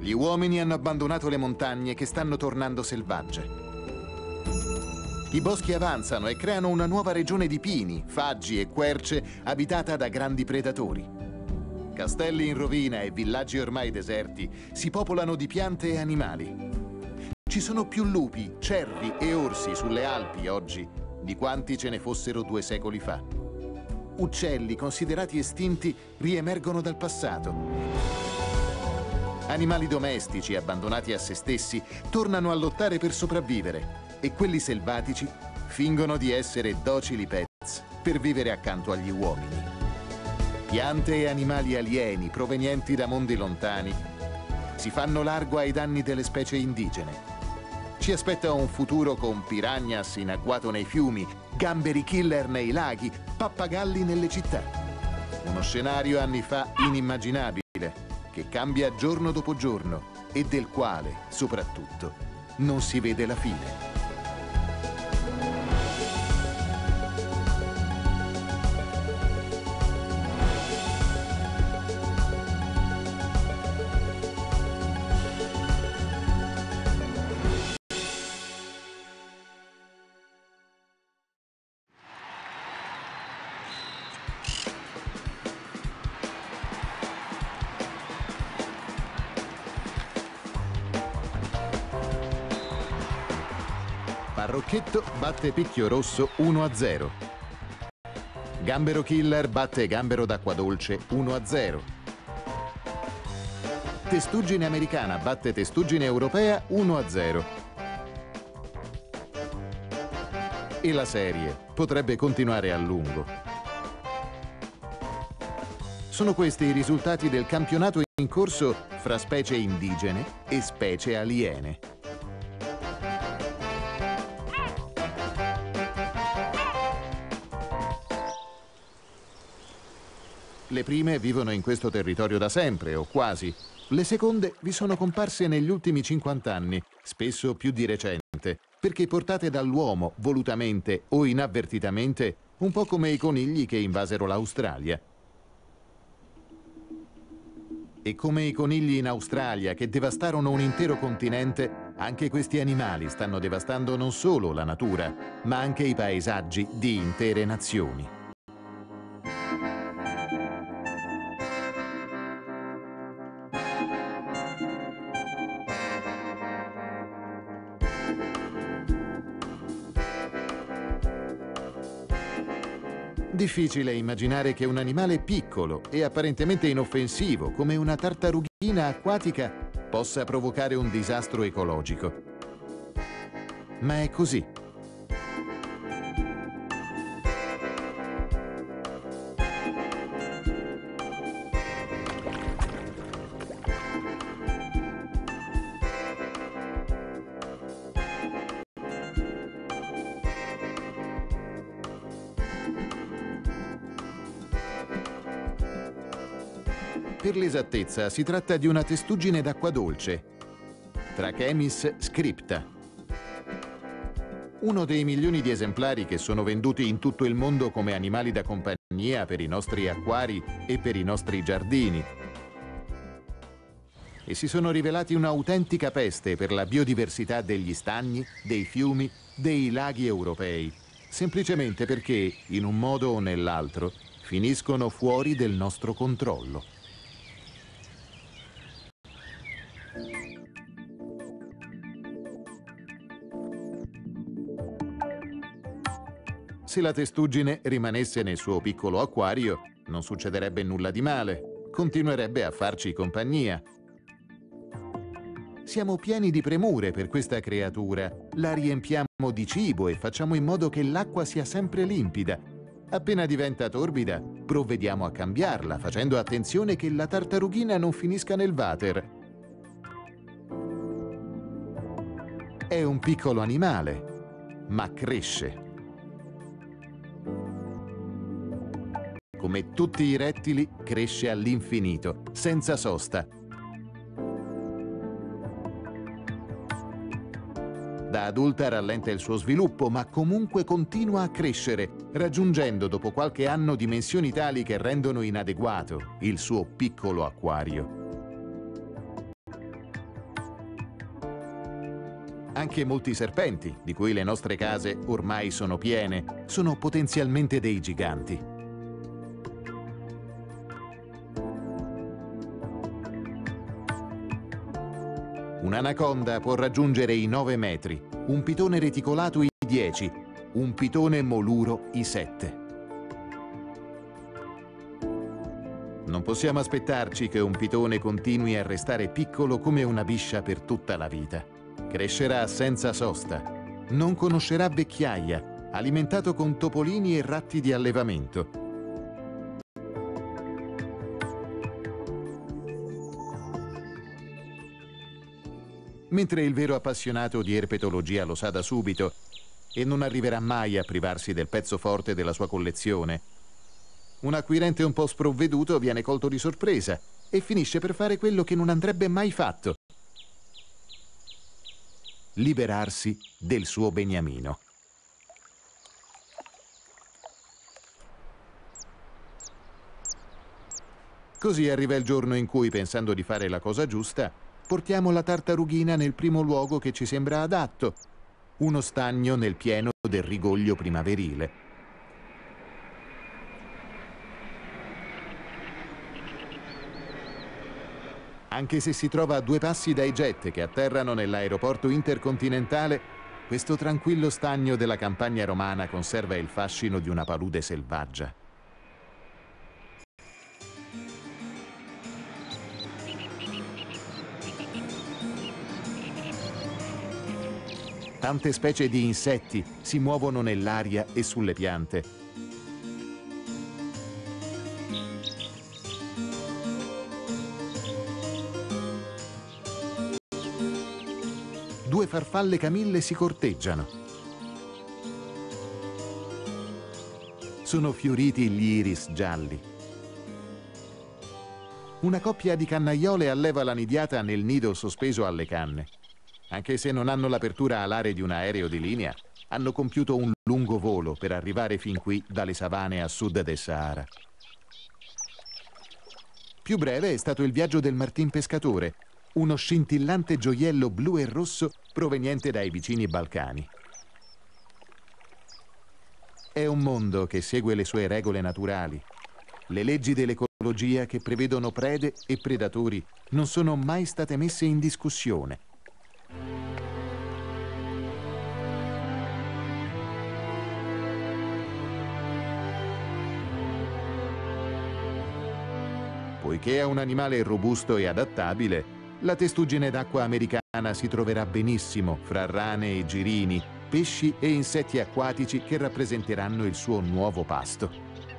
Gli uomini hanno abbandonato le montagne che stanno tornando selvagge. I boschi avanzano e creano una nuova regione di pini, faggi e querce abitata da grandi predatori. Castelli in rovina e villaggi ormai deserti si popolano di piante e animali. Ci sono più lupi, cervi e orsi sulle Alpi oggi di quanti ce ne fossero 2 secoli fa. Uccelli considerati estinti riemergono dal passato. Animali domestici abbandonati a se stessi tornano a lottare per sopravvivere e quelli selvatici fingono di essere docili pets per vivere accanto agli uomini. Piante e animali alieni provenienti da mondi lontani si fanno largo ai danni delle specie indigene. Ci aspetta un futuro con piranhas in agguato nei fiumi, gamberi killer nei laghi, pappagalli nelle città. Uno scenario anni fa inimmaginabile, che cambia giorno dopo giorno e del quale, soprattutto, non si vede la fine. Parrocchetto batte Picchio Rosso 1-0. Gambero Killer batte Gambero d'Acqua Dolce 1-0. Testuggine Americana batte Testuggine Europea 1-0. E la serie potrebbe continuare a lungo. Sono questi i risultati del campionato in corso fra specie indigene e specie aliene. Le prime vivono in questo territorio da sempre, o quasi. Le seconde vi sono comparse negli ultimi 50 anni, spesso più di recente, perché portate dall'uomo, volutamente o inavvertitamente, un po' come i conigli che invasero l'Australia. E come i conigli in Australia che devastarono un intero continente, anche questi animali stanno devastando non solo la natura, ma anche i paesaggi di intere nazioni. Difficile immaginare che un animale piccolo e apparentemente inoffensivo, come una tartarughina acquatica, possa provocare un disastro ecologico. Ma è così. Per l'esattezza, si tratta di una testuggine d'acqua dolce, Trachemis scripta. Uno dei milioni di esemplari che sono venduti in tutto il mondo come animali da compagnia per i nostri acquari e per i nostri giardini. E si sono rivelati un'autentica peste per la biodiversità degli stagni, dei fiumi, dei laghi europei, semplicemente perché, in un modo o nell'altro, finiscono fuori del nostro controllo. Se la testuggine rimanesse nel suo piccolo acquario, non succederebbe nulla di male, continuerebbe a farci compagnia. Siamo pieni di premure per questa creatura, la riempiamo di cibo e facciamo in modo che l'acqua sia sempre limpida. Appena diventa torbida, provvediamo a cambiarla, facendo attenzione che la tartarughina non finisca nel water. È un piccolo animale, ma cresce. Come tutti i rettili, cresce all'infinito, senza sosta. Da adulta rallenta il suo sviluppo, ma comunque continua a crescere, raggiungendo dopo qualche anno dimensioni tali che rendono inadeguato il suo piccolo acquario. Anche molti serpenti, di cui le nostre case ormai sono piene, sono potenzialmente dei giganti. Un'anaconda può raggiungere i 9 metri, un pitone reticolato i 10, un pitone moluro i 7. Non possiamo aspettarci che un pitone continui a restare piccolo come una biscia per tutta la vita. Crescerà senza sosta, non conoscerà vecchiaia, alimentato con topolini e ratti di allevamento. Mentre il vero appassionato di erpetologia lo sa da subito e non arriverà mai a privarsi del pezzo forte della sua collezione, un acquirente un po' sprovveduto viene colto di sorpresa e finisce per fare quello che non andrebbe mai fatto: liberarsi del suo beniamino. Così arriva il giorno in cui, pensando di fare la cosa giusta, portiamo la tartarughina nel primo luogo che ci sembra adatto, uno stagno nel pieno del rigoglio primaverile. Anche se si trova a 2 passi dai jet che atterrano nell'aeroporto intercontinentale, questo tranquillo stagno della campagna romana conserva il fascino di una palude selvaggia. Tante specie di insetti si muovono nell'aria e sulle piante. Due farfalle camille si corteggiano. Sono fioriti gli iris gialli. Una coppia di cannaiole alleva la nidiata nel nido sospeso alle canne. Anche se non hanno l'apertura alare di un aereo di linea, hanno compiuto un lungo volo per arrivare fin qui dalle savane a sud del Sahara. Più breve è stato il viaggio del martin pescatore, uno scintillante gioiello blu e rosso proveniente dai vicini Balcani. È un mondo che segue le sue regole naturali. Le leggi dell'ecologia che prevedono prede e predatori non sono mai state messe in discussione. Poiché è un animale robusto e adattabile, la testuggine d'acqua americana si troverà benissimo fra rane e girini, pesci e insetti acquatici che rappresenteranno il suo nuovo pasto.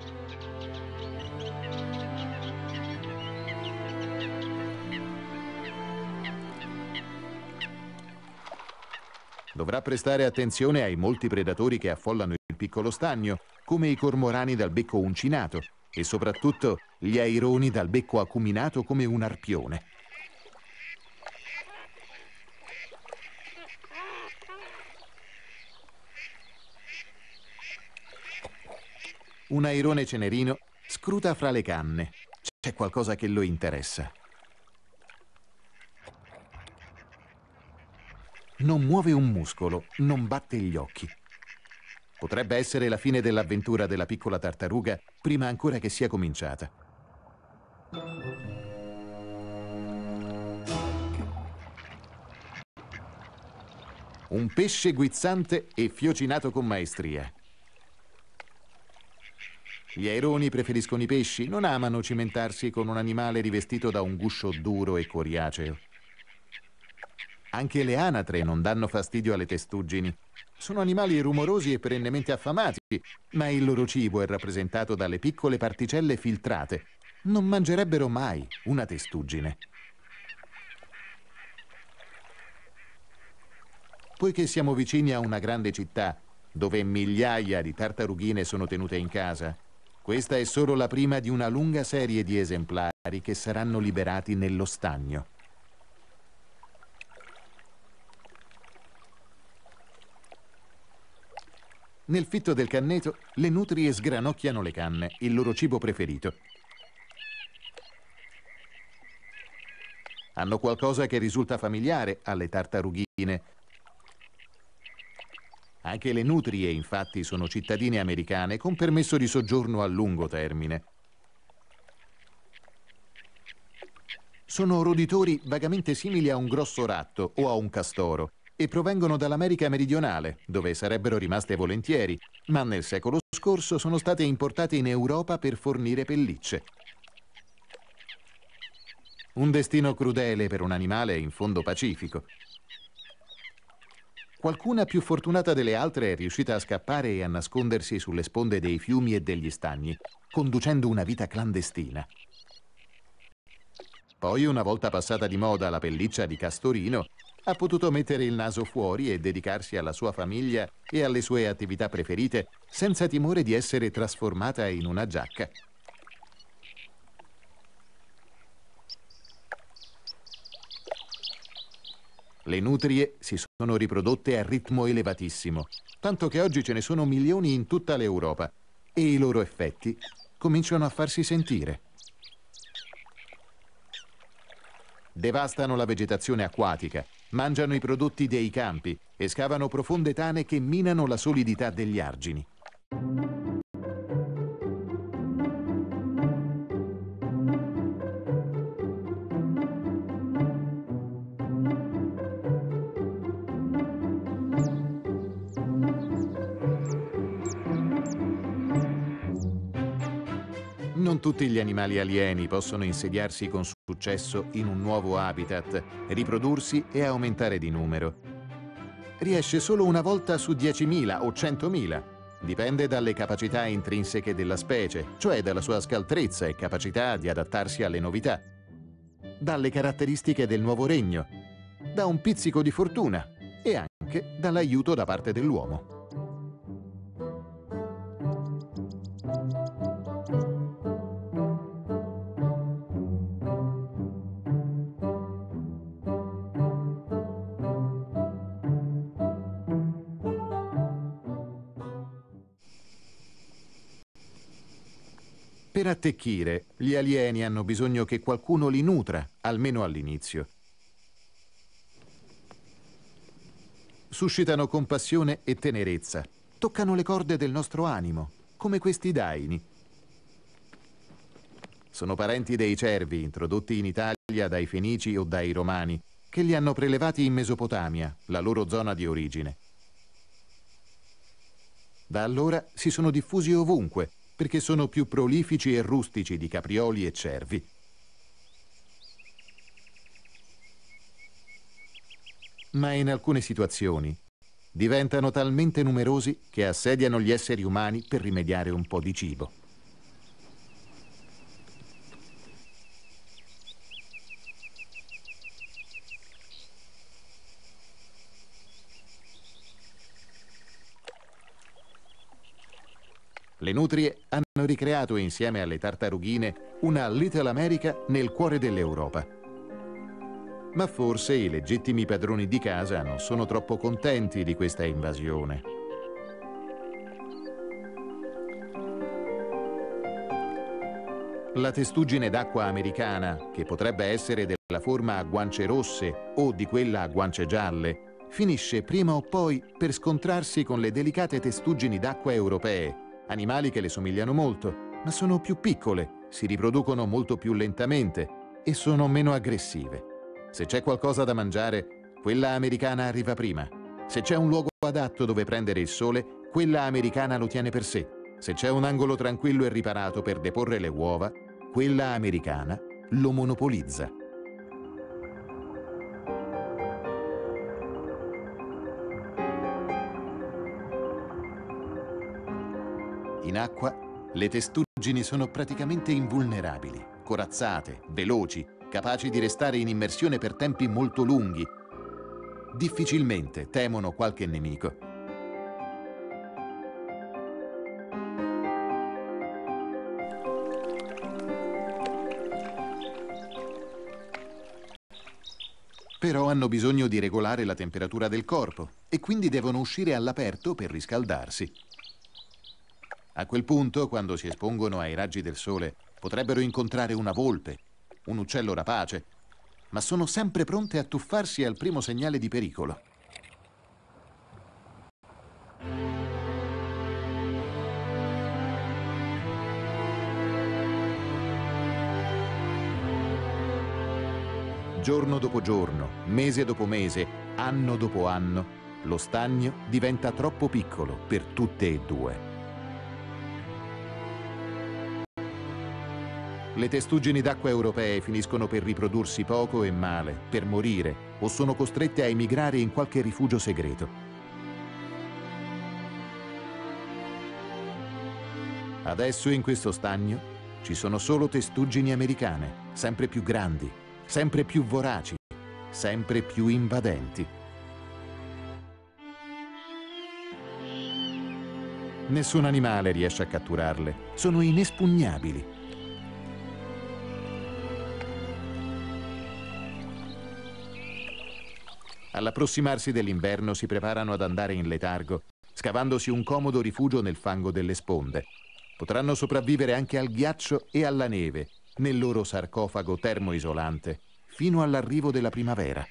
Dovrà prestare attenzione ai molti predatori che affollano il piccolo stagno, come i cormorani dal becco uncinato e soprattutto gli aironi dal becco acuminato come un arpione. Un airone cenerino scruta fra le canne. C'è qualcosa che lo interessa. Non muove un muscolo, non batte gli occhi. Potrebbe essere la fine dell'avventura della piccola tartaruga prima ancora che sia cominciata. Un pesce guizzante e fiocinato con maestria. Gli aironi preferiscono i pesci, non amano cimentarsi con un animale rivestito da un guscio duro e coriaceo. Anche le anatre non danno fastidio alle testuggini. Sono animali rumorosi e perennemente affamati, ma il loro cibo è rappresentato dalle piccole particelle filtrate. Non mangerebbero mai una testuggine. Poiché siamo vicini a una grande città, dove migliaia di tartarughine sono tenute in casa, questa è solo la prima di una lunga serie di esemplari che saranno liberati nello stagno. Nel fitto del canneto, le nutrie sgranocchiano le canne, il loro cibo preferito. Hanno qualcosa che risulta familiare alle tartarughine. Anche le nutrie, infatti, sono cittadine americane con permesso di soggiorno a lungo termine. Sono roditori vagamente simili a un grosso ratto o a un castoro e provengono dall'America meridionale, dove sarebbero rimaste volentieri, ma nel secolo scorso sono state importate in Europa per fornire pellicce. Un destino crudele per un animale in fondo Pacifico. Qualcuna più fortunata delle altre è riuscita a scappare e a nascondersi sulle sponde dei fiumi e degli stagni, conducendo una vita clandestina. Poi, una volta passata di moda la pelliccia di castorino, ha potuto mettere il naso fuori e dedicarsi alla sua famiglia e alle sue attività preferite senza timore di essere trasformata in una giacca. Le nutrie si sono riprodotte a ritmo elevatissimo, tanto che oggi ce ne sono milioni in tutta l'Europa e i loro effetti cominciano a farsi sentire. Devastano la vegetazione acquatica, mangiano i prodotti dei campi e scavano profonde tane che minano la solidità degli argini. Non tutti gli animali alieni possono insediarsi con successo in un nuovo habitat, riprodursi e aumentare di numero. Riesce solo una volta su 10.000 o 100.000. Dipende dalle capacità intrinseche della specie, cioè dalla sua scaltrezza e capacità di adattarsi alle novità, dalle caratteristiche del nuovo regno, da un pizzico di fortuna e anche dall'aiuto da parte dell'uomo. Per attecchire, gli alieni hanno bisogno che qualcuno li nutra, almeno all'inizio. Suscitano compassione e tenerezza, toccano le corde del nostro animo, come questi daini. Sono parenti dei cervi, introdotti in Italia dai Fenici o dai Romani, che li hanno prelevati in Mesopotamia, la loro zona di origine. Da allora si sono diffusi ovunque, perché sono più prolifici e rustici di caprioli e cervi. Ma in alcune situazioni diventano talmente numerosi che assediano gli esseri umani per rimediare un po' di cibo. Le nutrie hanno ricreato insieme alle tartarughine una Little America nel cuore dell'Europa. Ma forse i legittimi padroni di casa non sono troppo contenti di questa invasione. La testuggine d'acqua americana, che potrebbe essere della forma a guance rosse o di quella a guance gialle, finisce prima o poi per scontrarsi con le delicate testuggini d'acqua europee, animali che le somigliano molto, ma sono più piccole, si riproducono molto più lentamente e sono meno aggressive. Se c'è qualcosa da mangiare, quella americana arriva prima. Se c'è un luogo adatto dove prendere il sole, quella americana lo tiene per sé. Se c'è un angolo tranquillo e riparato per deporre le uova, quella americana lo monopolizza. In acqua, le testuggini sono praticamente invulnerabili, corazzate, veloci, capaci di restare in immersione per tempi molto lunghi. Difficilmente temono qualche nemico. Però hanno bisogno di regolare la temperatura del corpo e quindi devono uscire all'aperto per riscaldarsi. A quel punto, quando si espongono ai raggi del sole, potrebbero incontrare una volpe, un uccello rapace, ma sono sempre pronte a tuffarsi al primo segnale di pericolo. Giorno dopo giorno, mese dopo mese, anno dopo anno, lo stagno diventa troppo piccolo per tutte e due. Le testuggini d'acqua europee finiscono per riprodursi poco e male, per morire, o sono costrette a emigrare in qualche rifugio segreto. Adesso in questo stagno ci sono solo testuggini americane, sempre più grandi, sempre più voraci, sempre più invadenti. Nessun animale riesce a catturarle, sono inespugnabili. All'approssimarsi dell'inverno si preparano ad andare in letargo, scavandosi un comodo rifugio nel fango delle sponde. Potranno sopravvivere anche al ghiaccio e alla neve, nel loro sarcofago termoisolante, fino all'arrivo della primavera.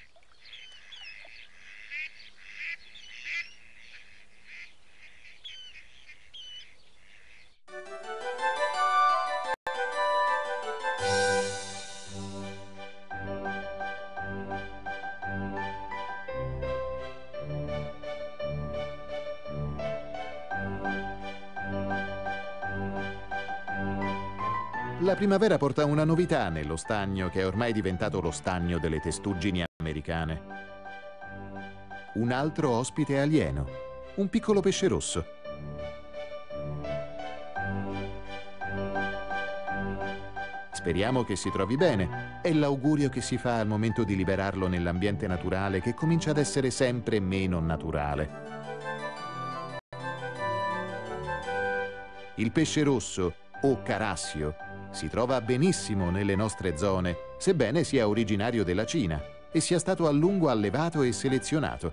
La primavera porta una novità nello stagno che è ormai diventato lo stagno delle testuggini americane. Un altro ospite alieno, un piccolo pesce rosso. Speriamo che si trovi bene. È l'augurio che si fa al momento di liberarlo nell'ambiente naturale, che comincia ad essere sempre meno naturale. Il pesce rosso, o carassio, si trova benissimo nelle nostre zone, sebbene sia originario della Cina e sia stato a lungo allevato e selezionato.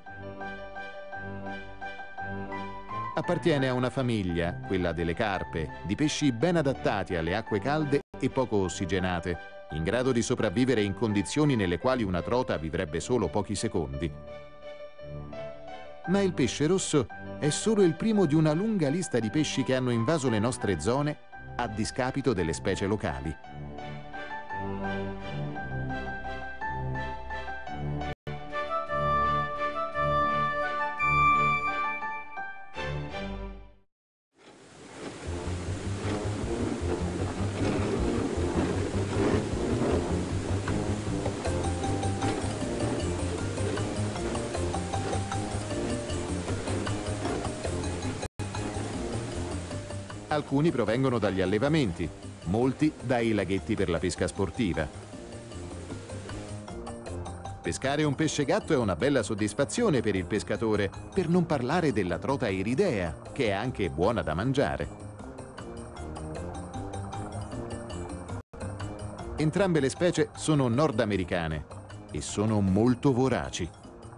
Appartiene a una famiglia, quella delle carpe, di pesci ben adattati alle acque calde e poco ossigenate, in grado di sopravvivere in condizioni nelle quali una trota vivrebbe solo pochi secondi. Ma il pesce rosso è solo il primo di una lunga lista di pesci che hanno invaso le nostre zone a discapito delle specie locali. Alcuni provengono dagli allevamenti, molti dai laghetti per la pesca sportiva. Pescare un pesce gatto è una bella soddisfazione per il pescatore, per non parlare della trota iridea, che è anche buona da mangiare. Entrambe le specie sono nordamericane e sono molto voraci.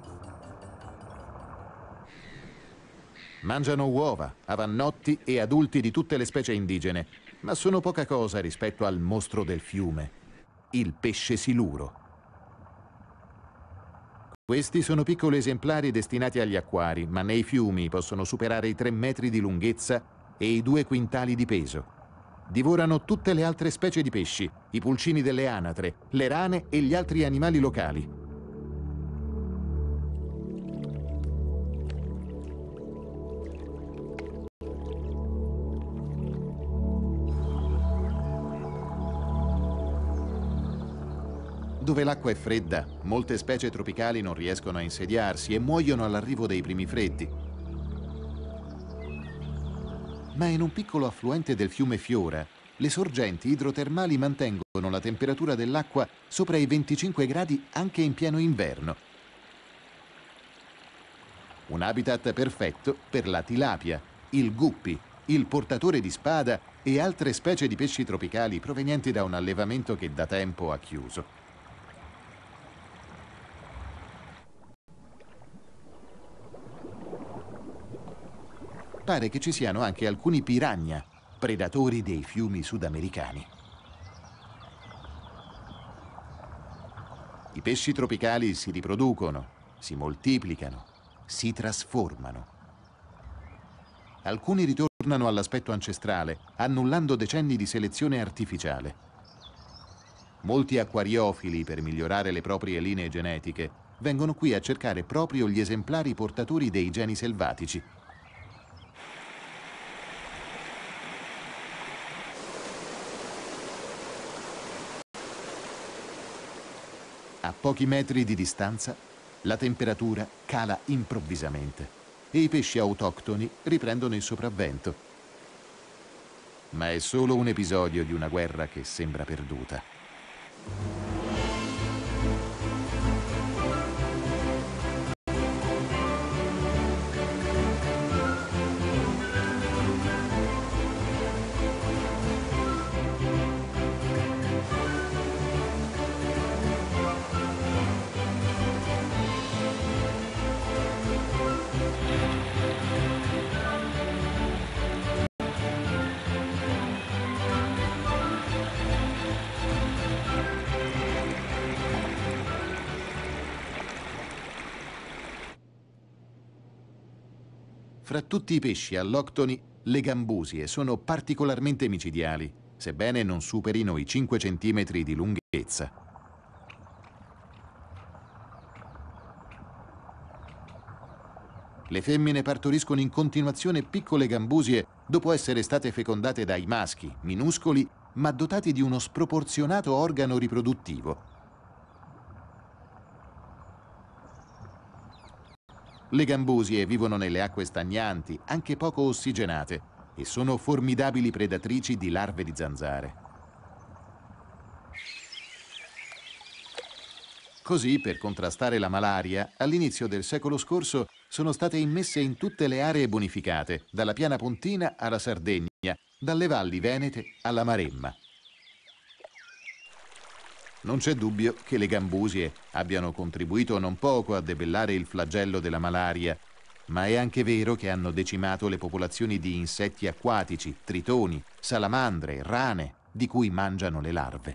Mangiano uova, avannotti e adulti di tutte le specie indigene, ma sono poca cosa rispetto al mostro del fiume, il pesce siluro. Questi sono piccoli esemplari destinati agli acquari, ma nei fiumi possono superare i 3 metri di lunghezza e i 2 quintali di peso. Divorano tutte le altre specie di pesci, i pulcini delle anatre, le rane e gli altri animali locali. Dove l'acqua è fredda, molte specie tropicali non riescono a insediarsi e muoiono all'arrivo dei primi freddi. Ma in un piccolo affluente del fiume Fiora, le sorgenti idrotermali mantengono la temperatura dell'acqua sopra i 25 gradi anche in pieno inverno. Un habitat perfetto per la tilapia, il guppi, il portatore di spada e altre specie di pesci tropicali provenienti da un allevamento che da tempo ha chiuso. Pare che ci siano anche alcuni piranha, predatori dei fiumi sudamericani. I pesci tropicali si riproducono, si moltiplicano, si trasformano. Alcuni ritornano all'aspetto ancestrale, annullando decenni di selezione artificiale. Molti acquariofili, per migliorare le proprie linee genetiche, vengono qui a cercare proprio gli esemplari portatori dei geni selvatici. A pochi metri di distanza, la temperatura cala improvvisamente e i pesci autoctoni riprendono il sopravvento. Ma è solo un episodio di una guerra che sembra perduta. Fra tutti i pesci alloctoni, le gambusie sono particolarmente micidiali, sebbene non superino i 5 centimetri di lunghezza. Le femmine partoriscono in continuazione piccole gambusie dopo essere state fecondate dai maschi, minuscoli, ma dotati di uno sproporzionato organo riproduttivo. Le gambusie vivono nelle acque stagnanti, anche poco ossigenate, e sono formidabili predatrici di larve di zanzare. Così, per contrastare la malaria, all'inizio del secolo scorso sono state immesse in tutte le aree bonificate, dalla Piana Pontina alla Sardegna, dalle valli venete alla Maremma. Non c'è dubbio che le gambusie abbiano contribuito non poco a debellare il flagello della malaria, ma è anche vero che hanno decimato le popolazioni di insetti acquatici, tritoni, salamandre, rane, di cui mangiano le larve.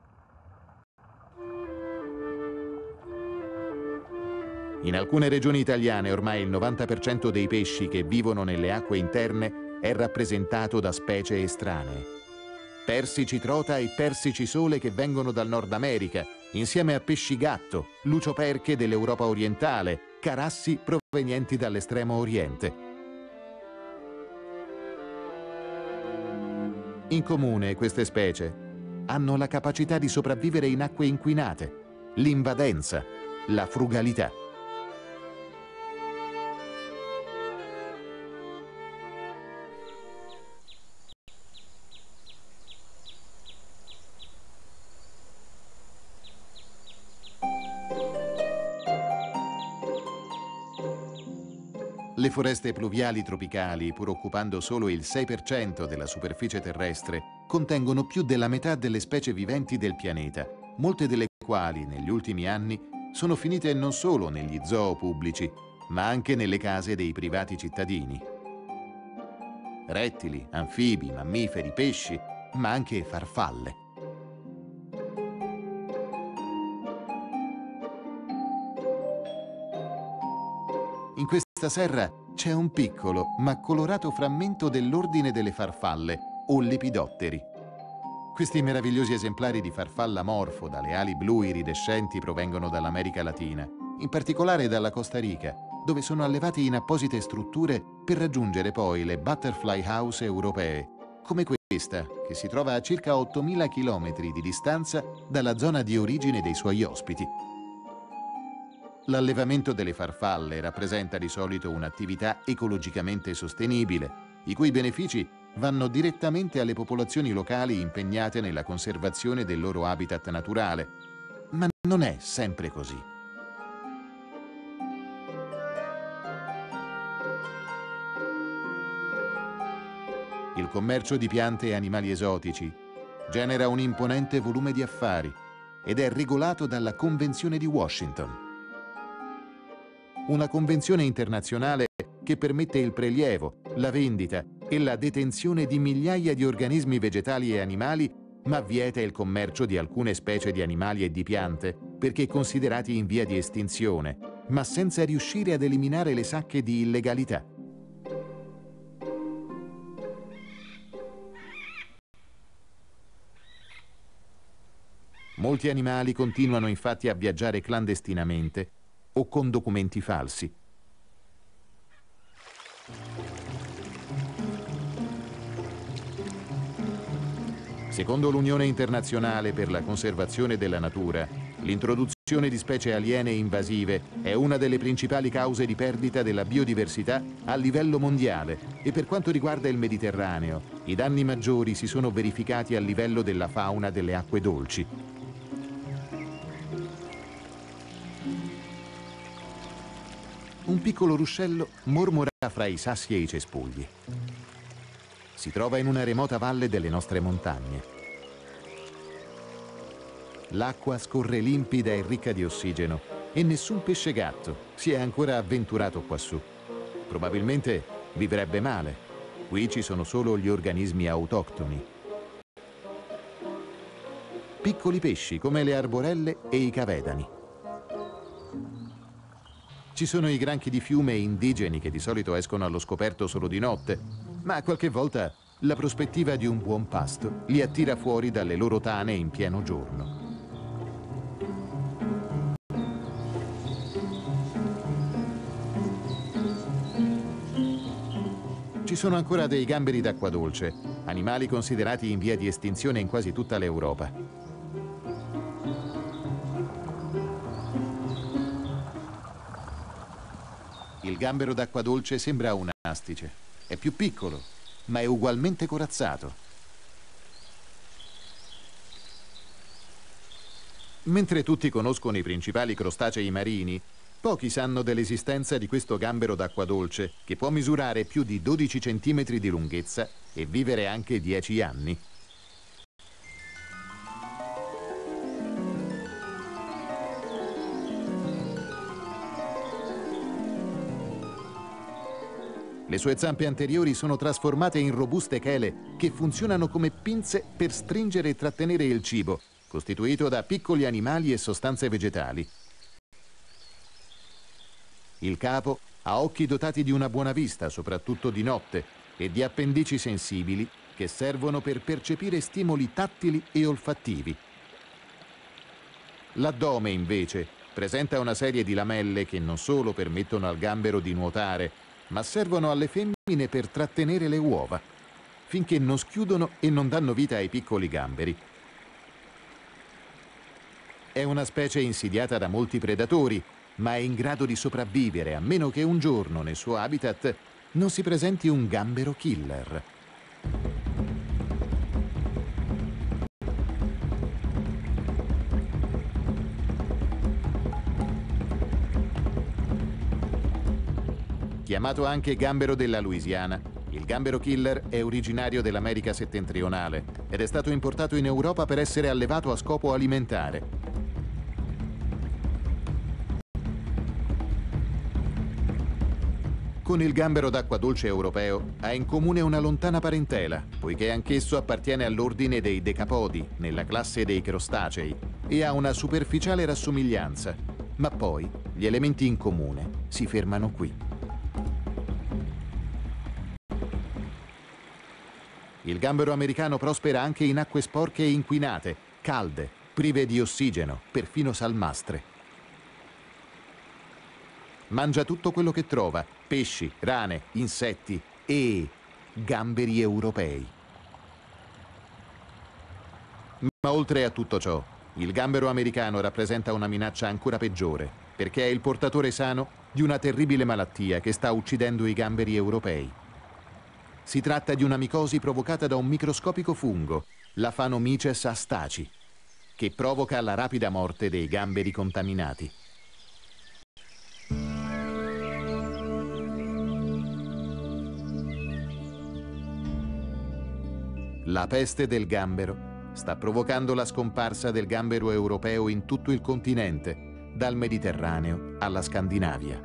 In alcune regioni italiane ormai il 90% dei pesci che vivono nelle acque interne è rappresentato da specie estranee. Persici trota e persici sole che vengono dal Nord America, insieme a pesci gatto, lucioperche dell'Europa orientale, carassi provenienti dall'estremo oriente. In comune queste specie hanno la capacità di sopravvivere in acque inquinate, l'invadenza, la frugalità. Le foreste pluviali tropicali, pur occupando solo il 6% della superficie terrestre, contengono più della metà delle specie viventi del pianeta, molte delle quali, negli ultimi anni, sono finite non solo negli zoo pubblici, ma anche nelle case dei privati cittadini. Rettili, anfibi, mammiferi, pesci, ma anche farfalle. In questa serra c'è un piccolo ma colorato frammento dell'ordine delle farfalle, o lepidotteri. Questi meravigliosi esemplari di farfalla morfo dalle ali blu iridescenti provengono dall'America Latina, in particolare dalla Costa Rica, dove sono allevati in apposite strutture per raggiungere poi le butterfly house europee, come questa, che si trova a circa 8.000 km di distanza dalla zona di origine dei suoi ospiti. L'allevamento delle farfalle rappresenta di solito un'attività ecologicamente sostenibile, i cui benefici vanno direttamente alle popolazioni locali impegnate nella conservazione del loro habitat naturale. Ma non è sempre così. Il commercio di piante e animali esotici genera un imponente volume di affari ed è regolato dalla Convenzione di Washington. Una convenzione internazionale che permette il prelievo, la vendita e la detenzione di migliaia di organismi vegetali e animali, ma vieta il commercio di alcune specie di animali e di piante perché considerati in via di estinzione, ma senza riuscire ad eliminare le sacche di illegalità. Molti animali continuano infatti a viaggiare clandestinamente o con documenti falsi. Secondo l'Unione Internazionale per la Conservazione della Natura, l'introduzione di specie aliene invasive è una delle principali cause di perdita della biodiversità a livello mondiale e per quanto riguarda il Mediterraneo, i danni maggiori si sono verificati a livello della fauna delle acque dolci. Un piccolo ruscello mormora fra i sassi e i cespugli. Si trova in una remota valle delle nostre montagne. L'acqua scorre limpida e ricca di ossigeno e nessun pesce gatto si è ancora avventurato quassù. Probabilmente vivrebbe male. Qui ci sono solo gli organismi autoctoni. Piccoli pesci come le arborelle e i cavedani. Ci sono i granchi di fiume indigeni che di solito escono allo scoperto solo di notte, ma qualche volta la prospettiva di un buon pasto li attira fuori dalle loro tane in pieno giorno. Ci sono ancora dei gamberi d'acqua dolce, animali considerati in via di estinzione in quasi tutta l'Europa. Il gambero d'acqua dolce sembra un astice. È più piccolo, ma è ugualmente corazzato. Mentre tutti conoscono i principali crostacei marini, pochi sanno dell'esistenza di questo gambero d'acqua dolce, che può misurare più di 12 centimetri di lunghezza e vivere anche 10 anni. Le sue zampe anteriori sono trasformate in robuste chele che funzionano come pinze per stringere e trattenere il cibo, costituito da piccoli animali e sostanze vegetali. Il capo ha occhi dotati di una buona vista, soprattutto di notte, e di appendici sensibili che servono per percepire stimoli tattili e olfattivi. L'addome, invece, presenta una serie di lamelle che non solo permettono al gambero di nuotare, ma servono alle femmine per trattenere le uova, finché non schiudono e non danno vita ai piccoli gamberi. È una specie insidiata da molti predatori, ma è in grado di sopravvivere a meno che un giorno nel suo habitat non si presenti un gambero killer. Chiamato anche gambero della Louisiana, il gambero killer è originario dell'America settentrionale ed è stato importato in Europa per essere allevato a scopo alimentare. Con il gambero d'acqua dolce europeo ha in comune una lontana parentela, poiché anch'esso appartiene all'ordine dei decapodi, nella classe dei crostacei, e ha una superficiale rassomiglianza, ma poi gli elementi in comune si fermano qui. Il gambero americano prospera anche in acque sporche e inquinate, calde, prive di ossigeno, perfino salmastre. Mangia tutto quello che trova, pesci, rane, insetti e gamberi europei. Ma oltre a tutto ciò, il gambero americano rappresenta una minaccia ancora peggiore, perché è il portatore sano di una terribile malattia che sta uccidendo i gamberi europei. Si tratta di una micosi provocata da un microscopico fungo, la Phanomyces astaci, che provoca la rapida morte dei gamberi contaminati. La peste del gambero sta provocando la scomparsa del gambero europeo in tutto il continente, dal Mediterraneo alla Scandinavia.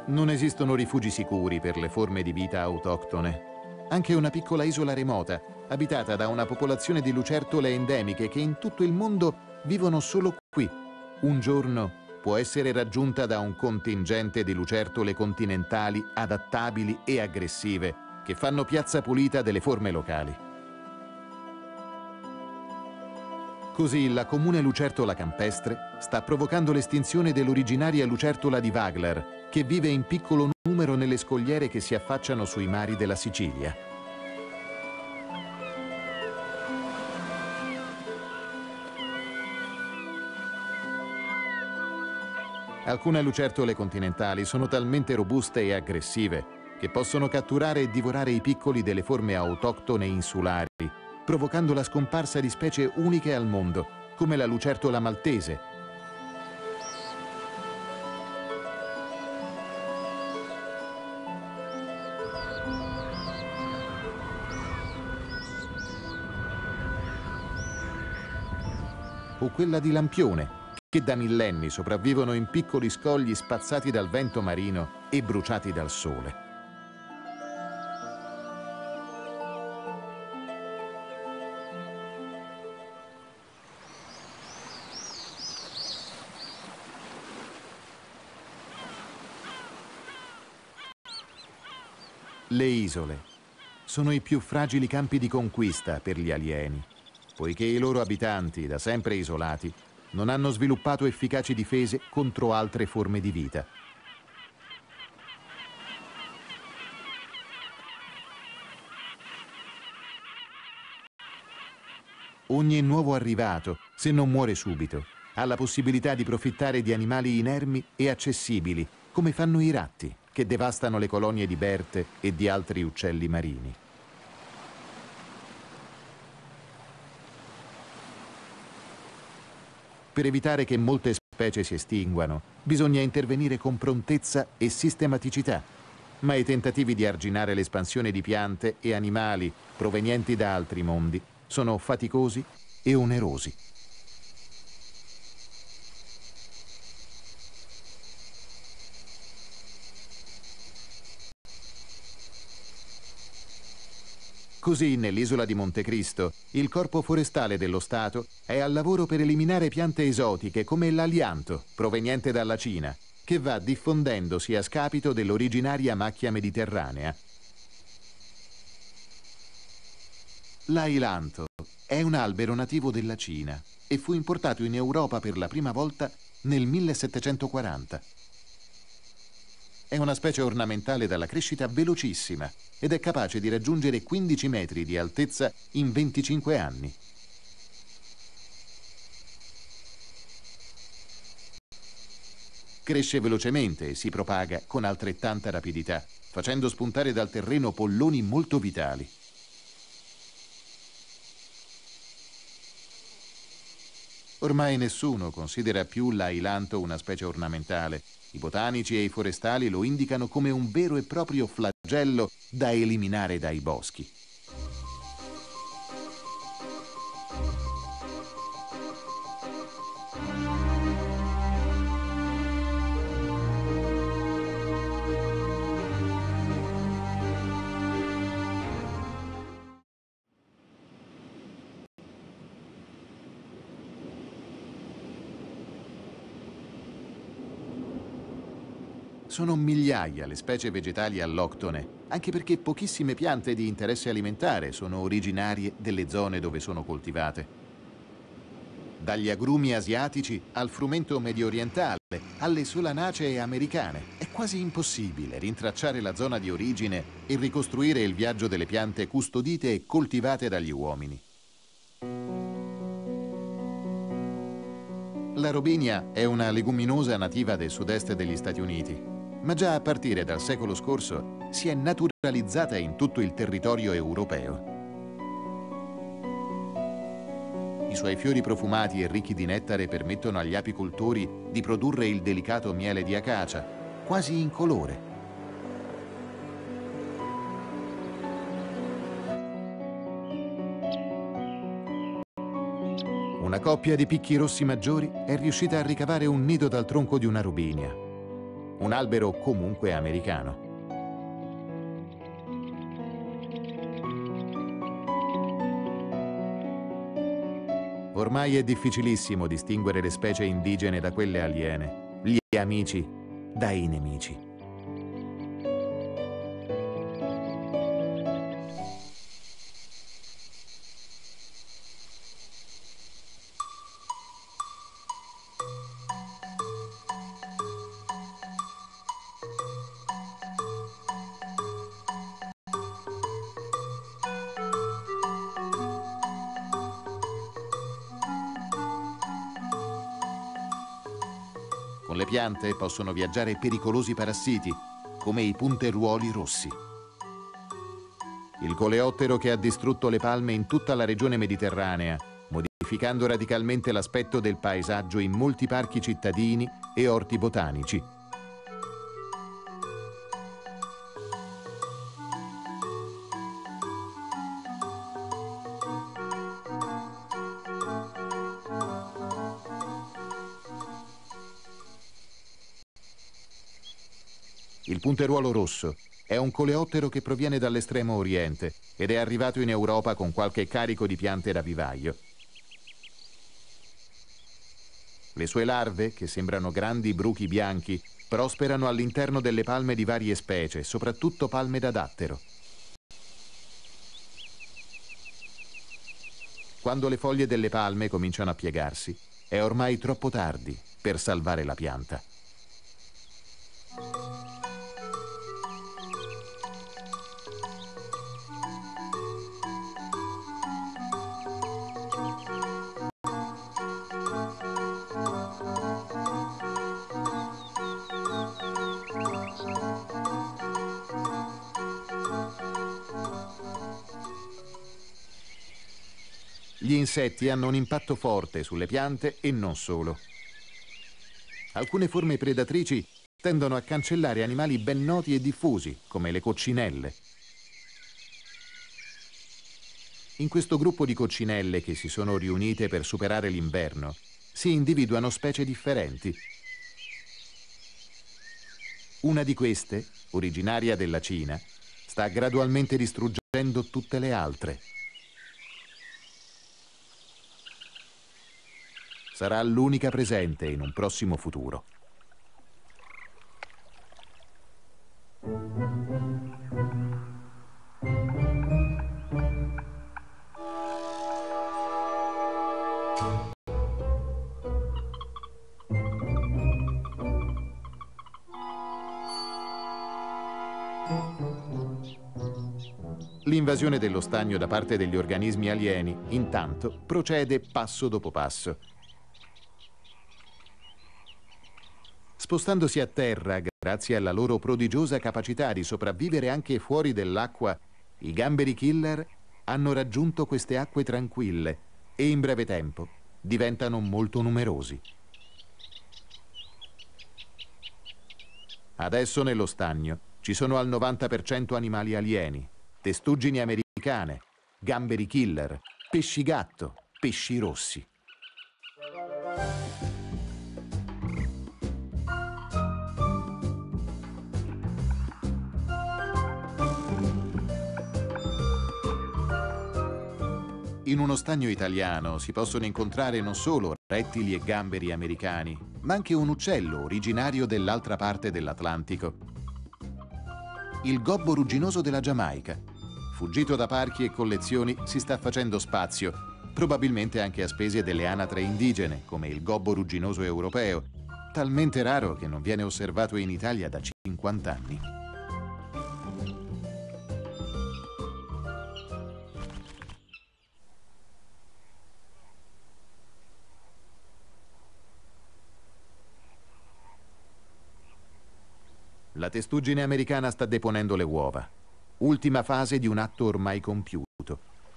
Non esistono rifugi sicuri per le forme di vita autoctone. Anche una piccola isola remota, abitata da una popolazione di lucertole endemiche che in tutto il mondo vivono solo qui, un giorno può essere raggiunta da un contingente di lucertole continentali adattabili e aggressive che fanno piazza pulita delle forme locali. Così la comune lucertola campestre sta provocando l'estinzione dell'originaria lucertola di Vagler, che vive in piccolo numero nelle scogliere che si affacciano sui mari della Sicilia. Alcune lucertole continentali sono talmente robuste e aggressive che possono catturare e divorare i piccoli delle forme autoctone insulari, provocando la scomparsa di specie uniche al mondo, come la lucertola maltese. O quella di lampione, che da millenni sopravvivono in piccoli scogli spazzati dal vento marino e bruciati dal sole. Le isole sono i più fragili campi di conquista per gli alieni, poiché i loro abitanti, da sempre isolati, non hanno sviluppato efficaci difese contro altre forme di vita. Ogni nuovo arrivato, se non muore subito, ha la possibilità di profittare di animali inermi e accessibili, come fanno i ratti, che devastano le colonie di berte e di altri uccelli marini. Per evitare che molte specie si estinguano, bisogna intervenire con prontezza e sistematicità, ma i tentativi di arginare l'espansione di piante e animali provenienti da altri mondi sono faticosi e onerosi. Così, nell'isola di Montecristo, il Corpo Forestale dello Stato è al lavoro per eliminare piante esotiche come l'alianto, proveniente dalla Cina, che va diffondendosi a scapito dell'originaria macchia mediterranea. L'ailanto è un albero nativo della Cina e fu importato in Europa per la prima volta nel 1740. È una specie ornamentale dalla crescita velocissima ed è capace di raggiungere 15 metri di altezza in 25 anni. Cresce velocemente e si propaga con altrettanta rapidità, facendo spuntare dal terreno polloni molto vitali. Ormai nessuno considera più l'ailanto una specie ornamentale. I botanici e i forestali lo indicano come un vero e proprio flagello da eliminare dai boschi. Sono migliaia le specie vegetali alloctone, anche perché pochissime piante di interesse alimentare sono originarie delle zone dove sono coltivate. Dagli agrumi asiatici al frumento mediorientale, alle solanacee americane, è quasi impossibile rintracciare la zona di origine e ricostruire il viaggio delle piante custodite e coltivate dagli uomini. La robinia è una leguminosa nativa del sud-est degli Stati Uniti, ma già a partire dal secolo scorso si è naturalizzata in tutto il territorio europeo. I suoi fiori profumati e ricchi di nettare permettono agli apicoltori di produrre il delicato miele di acacia, quasi incolore. Una coppia di picchi rossi maggiori è riuscita a ricavare un nido dal tronco di una robinia. un albero comunque americano. Ormai è difficilissimo distinguere le specie indigene da quelle aliene, gli amici dai nemici. Con le piante possono viaggiare pericolosi parassiti, come i punteruoli rossi. Il coleottero che ha distrutto le palme in tutta la regione mediterranea, modificando radicalmente l'aspetto del paesaggio in molti parchi cittadini e orti botanici. Il punteruolo rosso è un coleottero che proviene dall'estremo oriente ed è arrivato in Europa con qualche carico di piante da vivaio. Le sue larve, che sembrano grandi bruchi bianchi, prosperano all'interno delle palme di varie specie, soprattutto palme da dattero. Quando le foglie delle palme cominciano a piegarsi, è ormai troppo tardi per salvare la pianta. Gli insetti hanno un impatto forte sulle piante e non solo. Alcune forme predatrici tendono a cancellare animali ben noti e diffusi, come le coccinelle. In questo gruppo di coccinelle che si sono riunite per superare l'inverno, si individuano specie differenti. Una di queste, originaria della Cina, sta gradualmente distruggendo tutte le altre. Sarà l'unica presente in un prossimo futuro. L'invasione dello stagno da parte degli organismi alieni, intanto, procede passo dopo passo. Spostandosi a terra, grazie alla loro prodigiosa capacità di sopravvivere anche fuori dell'acqua, i gamberi killer hanno raggiunto queste acque tranquille e in breve tempo diventano molto numerosi. Adesso nello stagno ci sono al 90% animali alieni, testuggini americane, gamberi killer, pesci gatto, pesci rossi. In uno stagno italiano si possono incontrare non solo rettili e gamberi americani, ma anche un uccello originario dell'altra parte dell'Atlantico. Il gobbo rugginoso della Giamaica. Fuggito da parchi e collezioni, si sta facendo spazio, probabilmente anche a spese delle anatre indigene, come il gobbo rugginoso europeo, talmente raro che non viene osservato in Italia da 50 anni. La testuggine americana sta deponendo le uova. Ultima fase di un atto ormai compiuto.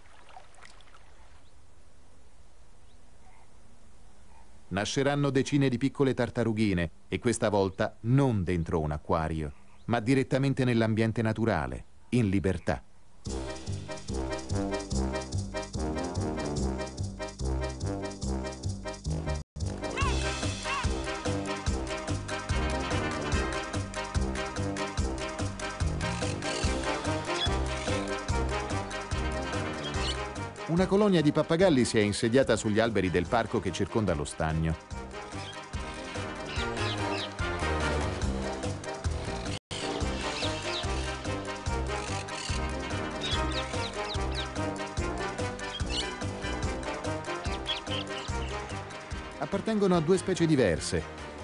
Nasceranno decine di piccole tartarughine e questa volta non dentro un acquario, ma direttamente nell'ambiente naturale, in libertà. Una colonia di pappagalli si è insediata sugli alberi del parco che circonda lo stagno. Appartengono a due specie diverse.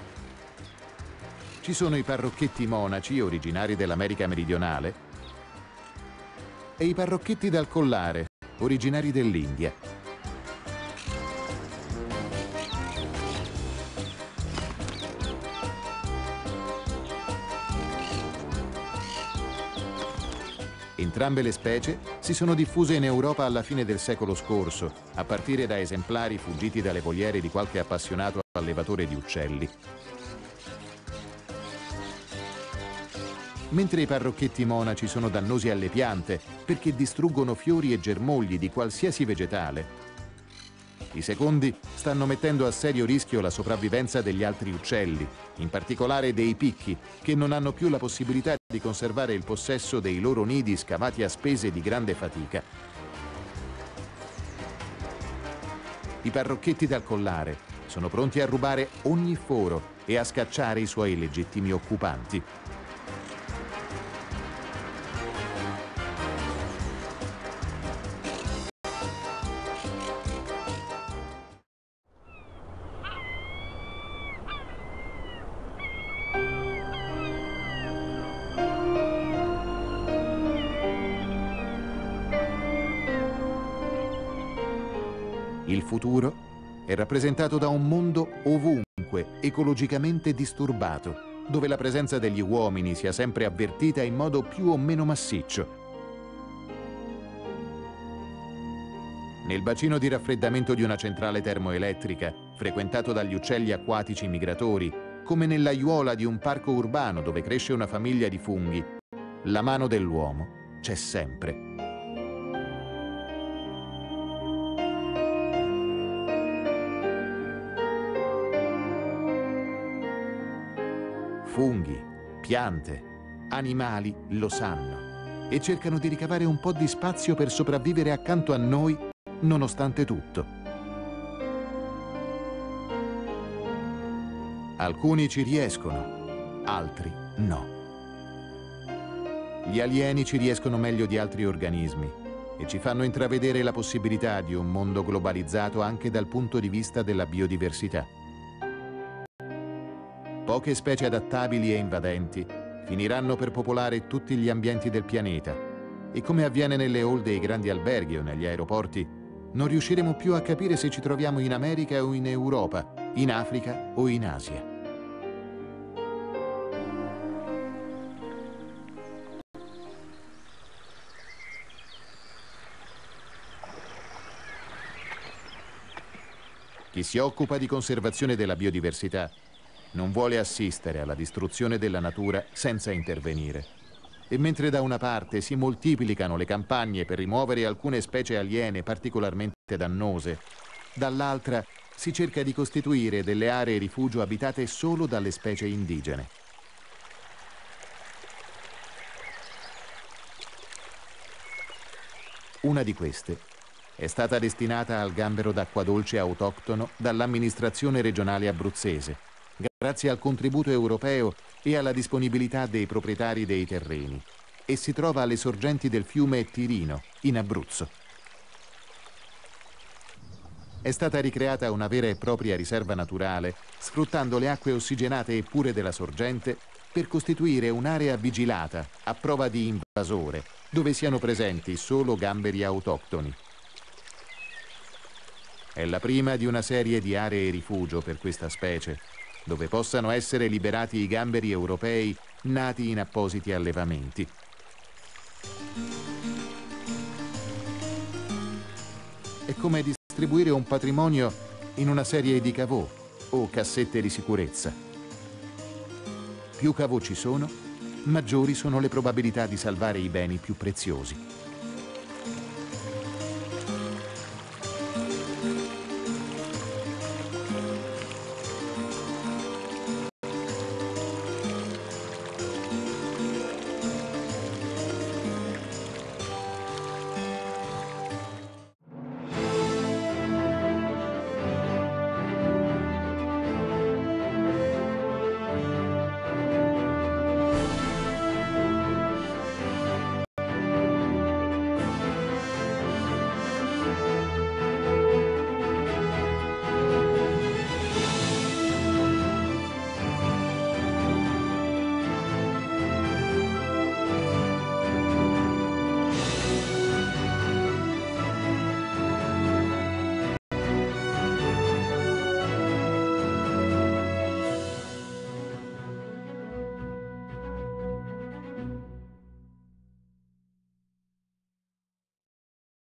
Ci sono i parrocchetti monaci, originari dell'America meridionale, e i parrocchetti dal collare, originari dell'India. Entrambe le specie si sono diffuse in Europa alla fine del secolo scorso, a partire da esemplari fuggiti dalle voliere di qualche appassionato allevatore di uccelli. Mentre i parrocchetti monaci sono dannosi alle piante perché distruggono fiori e germogli di qualsiasi vegetale, i secondi stanno mettendo a serio rischio la sopravvivenza degli altri uccelli, in particolare dei picchi, che non hanno più la possibilità di conservare il possesso dei loro nidi scavati a spese di grande fatica. I parrocchetti dal collare sono pronti a rubare ogni foro e a scacciare i suoi legittimi occupanti. Il futuro è rappresentato da un mondo ovunque ecologicamente disturbato, dove la presenza degli uomini sia sempre avvertita in modo più o meno massiccio. Nel bacino di raffreddamento di una centrale termoelettrica, frequentato dagli uccelli acquatici migratori, come nell'aiuola di un parco urbano dove cresce una famiglia di funghi, la mano dell'uomo c'è sempre. Funghi, piante, animali lo sanno e cercano di ricavare un po' di spazio per sopravvivere accanto a noi, nonostante tutto. Alcuni ci riescono, altri no. Gli alieni ci riescono meglio di altri organismi e ci fanno intravedere la possibilità di un mondo globalizzato anche dal punto di vista della biodiversità. Poche specie adattabili e invadenti finiranno per popolare tutti gli ambienti del pianeta e, come avviene nelle hall dei grandi alberghi o negli aeroporti, non riusciremo più a capire se ci troviamo in America o in Europa, in Africa o in Asia. Chi si occupa di conservazione della biodiversità non vuole assistere alla distruzione della natura senza intervenire. E mentre da una parte si moltiplicano le campagne per rimuovere alcune specie aliene particolarmente dannose, dall'altra si cerca di costituire delle aree rifugio abitate solo dalle specie indigene. Una di queste è stata destinata al gambero d'acqua dolce autoctono dall'amministrazione regionale abruzzese, grazie al contributo europeo e alla disponibilità dei proprietari dei terreni, e si trova alle sorgenti del fiume Tirino, in Abruzzo. È stata ricreata una vera e propria riserva naturale, sfruttando le acque ossigenate e pure della sorgente per costituire un'area vigilata a prova di invasore, dove siano presenti solo gamberi autoctoni. È la prima di una serie di aree rifugio per questa specie, dove possano essere liberati i gamberi europei nati in appositi allevamenti. È come distribuire un patrimonio in una serie di caveau o cassette di sicurezza. Più caveau ci sono, maggiori sono le probabilità di salvare i beni più preziosi.